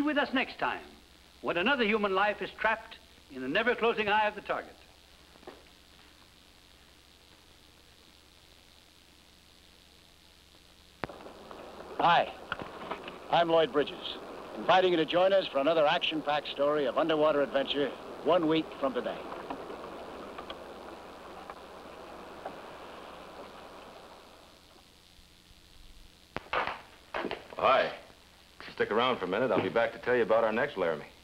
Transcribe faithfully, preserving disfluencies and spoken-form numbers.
Be with us next time, when another human life is trapped in the never-closing eye of the target. Hi, I'm Lloyd Bridges, inviting you to join us for another action-packed story of underwater adventure one week from today. Hi. Stick around for a minute. I'll be back to tell you about our next Laramie.